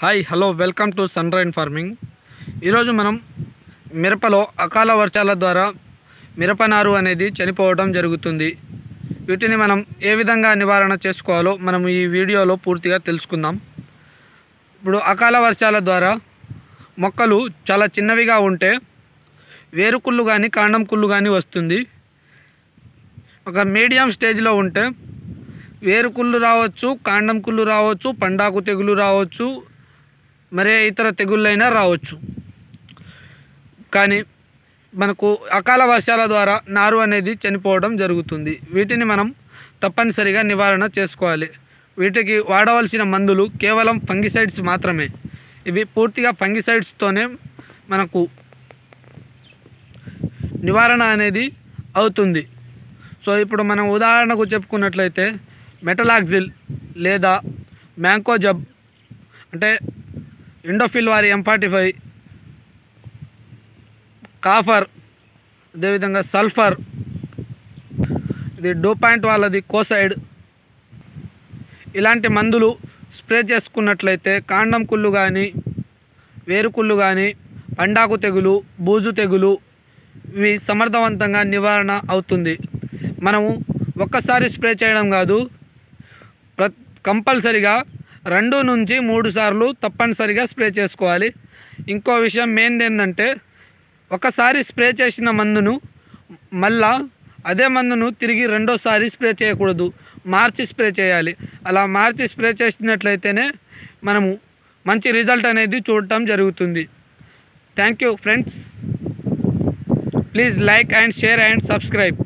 Hi hello welcome to Sunrain farming. ఈరోజు మనం మిరపలో అకాల వర్షాల ద్వారా మిరపనారు అనేది చనిపోవడం జరుగుతుంది। వీటిని మనం ఏ విధంగా నివారణ చేసుకోవాలో మనం ఈ వీడియోలో పూర్తిగా తెలుసుకుందాం। ఇప్పుడు అకాల వర్షాల ద్వారా మొక్కలు చాలా చిన్నవిగా ఉంటే వేరుకుళ్ళు కానీ కాండం కుళ్ళు కానీ వస్తుంది। ఒక మీడియం స్టేజ్లో ఉంటే వేరుకుళ్ళు రావచ్చు, కాండం కుళ్ళు రావచ్చు, పండాకు తెగులు రావచ్చు, మరే ఇతర తెగుళ్ళైనా రావచ్చు। కానీ మనకు అకాల వర్షాల ద్వారా నారు అనేది చనిపోవడం జరుగుతుంది। వీటిని మనం తప్పనిసరిగా నివారణ చేసుకోవాలి। వీటికి వాడవలసిన మందులు కేవలం ఫంగిసైడ్స్ మాత్రమే। ఇవి పూర్తిగా ఫంగిసైడ్స్తోనే మనకు నివారణ అనేది అవుతుంది। సో ఇప్పుడు మనం ఉదాహరణకు చెప్పుకున్నట్లయితే మెటలాక్సిల్ లేదా మ్యాంకోజబ్ అంటే ఇండోఫిల్ వారి M45, కాఫర్, అదేవిధంగా సల్ఫర్, ఇది డోపాయింట్ వాళ్ళది కోసైడ్, ఇలాంటి మందులు స్ప్రే చేసుకున్నట్లయితే కాండం కుళ్ళు కానీ వేరుకుళ్ళు కానీ పండాకు తెగులు, బూజు తెగులు ఇవి సమర్థవంతంగా నివారణ అవుతుంది। మనము ఒక్కసారి స్ప్రే చేయడం కాదు, కంపల్సరిగా 2 నుంచి 3 సార్లు తప్పనిసరిగా స్ప్రే చేసుకోవాలి। ఇంకో విషయం మెయిన్ ఏంటంటే ఒకసారి స్ప్రే చేసిన మందును మళ్ళా అదే మందును తిరిగి రెండోసారి స్ప్రే చేయకూడదు, మార్చి స్ప్రే చేయాలి। అలా మార్చి స్ప్రే చేసినట్లయితేనే మనము మంచి రిజల్ట్ అనేది చూడటం జరుగుతుంది। Thank you friends, please like and share and subscribe.